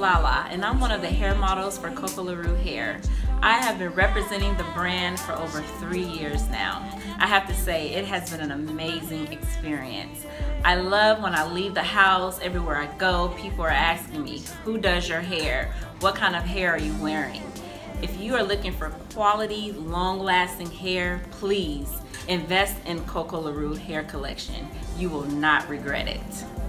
Lala, and I'm one of the hair models for CoCo La Rue Hair. I have been representing the brand for over 3 years now. I have to say, it has been an amazing experience. I love when I leave the house, everywhere I go, people are asking me, who does your hair? What kind of hair are you wearing? If you are looking for quality, long-lasting hair, please invest in CoCo La Rue hair collection. You will not regret it.